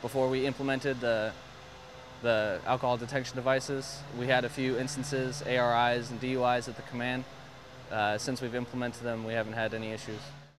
before we implemented the alcohol detection devices. We had a few instances, ARIs and DUIs at the command. Since we've implemented them, we haven't had any issues.